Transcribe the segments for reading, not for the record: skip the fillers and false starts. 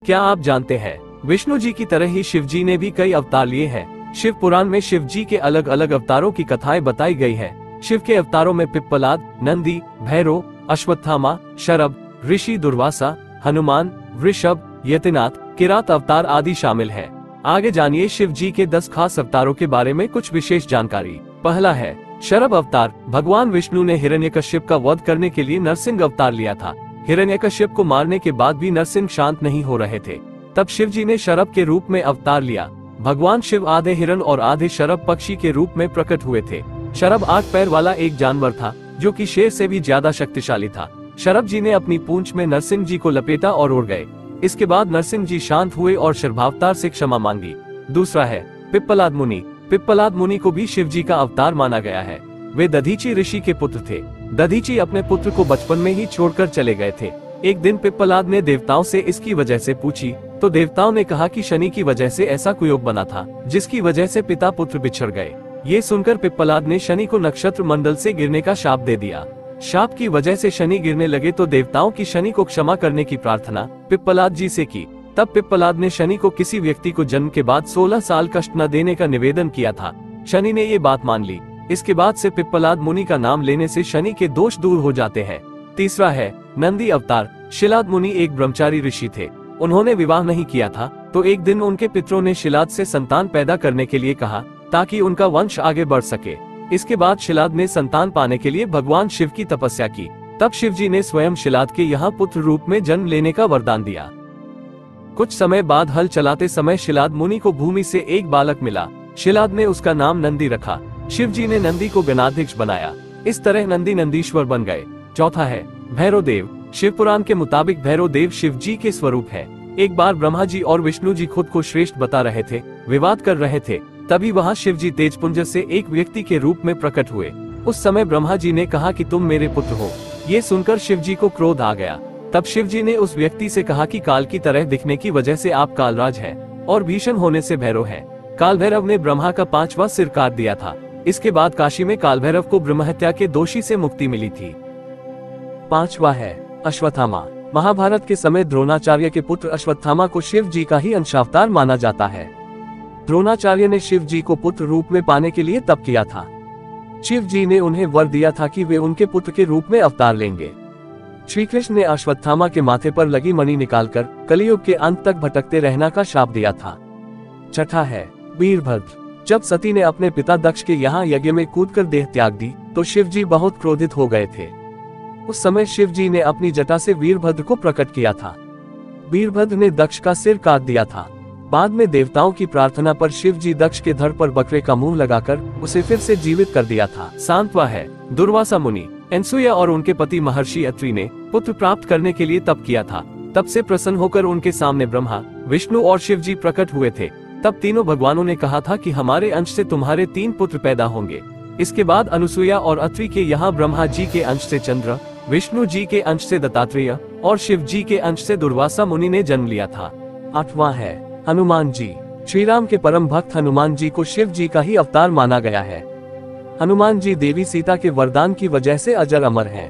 क्या आप जानते हैं विष्णु जी की तरह ही शिव जी ने भी कई अवतार लिए हैं। शिव पुराण में शिव जी के अलग अलग अवतारों की कथाएं बताई गई है। शिव के अवतारों में पिप्पलाद, नंदी, भैरव, अश्वत्थामा, शरभ, ऋषि दुर्वासा, हनुमान, वृषभ, यतिनाथ, किरात अवतार आदि शामिल हैं। आगे जानिए शिव जी के 10 खास अवतारों के बारे में कुछ विशेष जानकारी। पहला है शरभ अवतार। भगवान विष्णु ने हिरण्यकश्यप का वध करने के लिए नरसिंह अवतार लिया था। हिरण्यकश्यप को मारने के बाद भी नरसिंह शांत नहीं हो रहे थे, तब शिव जी ने शरभ के रूप में अवतार लिया। भगवान शिव आधे हिरण और आधे शरभ पक्षी के रूप में प्रकट हुए थे। शरभ 8 पैर वाला एक जानवर था जो कि शेर से भी ज्यादा शक्तिशाली था। शरभ जी ने अपनी पूंछ में नरसिंह जी को लपेटा और उड़ गए। इसके बाद नरसिंह जी शांत हुए और शरभावतार से क्षमा मांगी। दूसरा है पिप्पलाद मुनि। पिप्पलाद मुनि को भी शिव जी का अवतार माना गया है। वे दधीची ऋषि के पुत्र थे। दधीची अपने पुत्र को बचपन में ही छोड़कर चले गए थे। एक दिन पिप्पलाद ने देवताओं से इसकी वजह से पूछी तो देवताओं ने कहा कि शनि की वजह से ऐसा कुयोग बना था जिसकी वजह से पिता पुत्र बिछड़ गए। ये सुनकर पिप्पलाद ने शनि को नक्षत्र मंडल से गिरने का शाप दे दिया। शाप की वजह से शनि गिरने लगे तो देवताओं की शनि को क्षमा करने की प्रार्थना पिप्पलाद जी से की। तब पिप्पलाद ने शनि को किसी व्यक्ति को जन्म के बाद 16 साल कष्ट न देने का निवेदन किया था। शनि ने ये बात मान ली। इसके बाद से पिप्पलाद मुनि का नाम लेने से शनि के दोष दूर हो जाते हैं। तीसरा है नंदी अवतार। शिलाद मुनि एक ब्रह्मचारी ऋषि थे। उन्होंने विवाह नहीं किया था तो एक दिन उनके पितरों ने शिलाद से संतान पैदा करने के लिए कहा ताकि उनका वंश आगे बढ़ सके। इसके बाद शिलाद ने संतान पाने के लिए भगवान शिव की तपस्या की। तब शिव जी ने स्वयं शिलाद के यहाँ पुत्र रूप में जन्म लेने का वरदान दिया। कुछ समय बाद हल चलाते समय शिलाद मुनि को भूमि से एक बालक मिला। शिलाद ने उसका नाम नंदी रखा। शिव जी ने नंदी को गणाध्यक्ष बनाया। इस तरह नंदी नंदीश्वर बन गए। चौथा है भैरव देव। शिव पुराण के मुताबिक भैरव देव शिव जी के स्वरूप है। एक बार ब्रह्मा जी और विष्णु जी खुद को श्रेष्ठ बता रहे थे, विवाद कर रहे थे। तभी वहाँ शिव जी तेजपुंज से एक व्यक्ति के रूप में प्रकट हुए। उस समय ब्रह्मा जी ने कहा कि तुम मेरे पुत्र हो। ये सुनकर शिव जी को क्रोध आ गया। तब शिव जी ने उस व्यक्ति से कहा कि काल की तरह दिखने की वजह से आप कालराज हैं और भीषण होने से भैरव हैं। काल भैरव ने ब्रह्मा का 5वां सिर काट दिया था। इसके बाद काशी में काल भैरव को ब्रह्महत्या के दोषी से मुक्ति मिली थी। 5वां है अश्वत्थामा। महाभारत के समय द्रोणाचार्य के पुत्र अश्वत्थामा को शिव जी का ही अंशावतार माना जाता है। द्रोणाचार्य ने शिव जी को पुत्र रूप में पाने के लिए तप किया था। शिव जी ने उन्हें वर दिया था कि वे उनके पुत्र के रूप में अवतार लेंगे। श्री कृष्ण ने अश्वत्थामा के माथे पर लगी मणि निकालकर कलियुग के अंत तक भटकते रहना का शाप दिया था। छठा है वीरभद्र। जब सती ने अपने पिता दक्ष के यहाँ यज्ञ में कूदकर देह त्याग दी तो शिव जी बहुत क्रोधित हो गए थे। उस समय शिव जी ने अपनी जटा से वीरभद्र को प्रकट किया था। वीरभद्र ने दक्ष का सिर काट दिया था। बाद में देवताओं की प्रार्थना पर शिव जी दक्ष के धड़ पर बकरे का मुंह लगाकर उसे फिर से जीवित कर दिया था। 7वां है दुर्वासा मुनि। अनसुया और उनके पति महर्षि अत्रि ने पुत्र प्राप्त करने के लिए तप किया था। तब से प्रसन्न होकर उनके सामने ब्रह्मा, विष्णु और शिव जी प्रकट हुए थे। तब तीनों भगवानों ने कहा था कि हमारे अंश से तुम्हारे 3 पुत्र पैदा होंगे। इसके बाद अनुसुईया और अत्रि के यहाँ ब्रह्मा जी के अंश से चंद्र, विष्णु जी के अंश से दत्तात्रेय और शिव जी के अंश से दुर्वासा मुनि ने जन्म लिया था। 8वां है हनुमान जी। श्री राम के परम भक्त हनुमान जी को शिव जी का ही अवतार माना गया है। हनुमान जी देवी सीता के वरदान की वजह से अजर अमर हैं।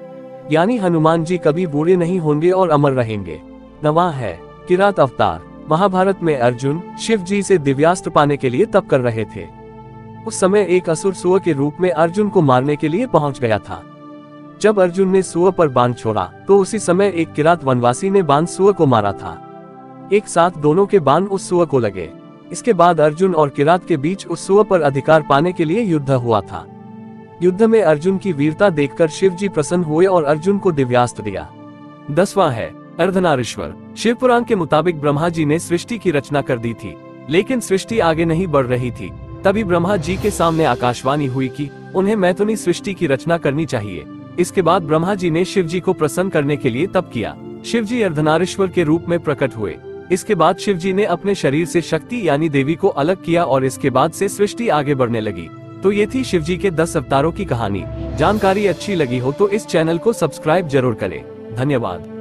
यानी हनुमान जी कभी बूढ़े नहीं होंगे और अमर रहेंगे। 9वां है किरात अवतार। महाभारत में अर्जुन शिव जी से दिव्यास्त्र पाने के लिए तप कर रहे थे। उस समय एक असुर सुअर के रूप में अर्जुन को मारने के लिए पहुंच गया था। जब अर्जुन ने सुअर पर बाण छोड़ा तो उसी समय एक किरात वनवासी ने बाण सुअर को मारा था। एक साथ दोनों के बाण उस सुअर को लगे। इसके बाद अर्जुन और किरात के बीच उस सुअर पर अधिकार पाने के लिए युद्ध हुआ था। युद्ध में अर्जुन की वीरता देखकर शिव जी प्रसन्न हुए और अर्जुन को दिव्यास्त्र दिया। 10वां है अर्धनारीश्वर। शिव पुराण के मुताबिक ब्रह्मा जी ने सृष्टि की रचना कर दी थी, लेकिन सृष्टि आगे नहीं बढ़ रही थी। तभी ब्रह्मा जी के सामने आकाशवाणी हुई कि उन्हें मैथुनी सृष्टि की रचना करनी चाहिए। इसके बाद ब्रह्मा जी ने शिव जी को प्रसन्न करने के लिए तप किया। शिव जी अर्धनारीश्वर के रूप में प्रकट हुए। इसके बाद शिव जी ने अपने शरीर से शक्ति यानी देवी को अलग किया और इसके बाद से सृष्टि आगे बढ़ने लगी। तो ये थी शिव जी के 10 अवतारों की कहानी। जानकारी अच्छी लगी हो तो इस चैनल को सब्सक्राइब जरूर करें। धन्यवाद।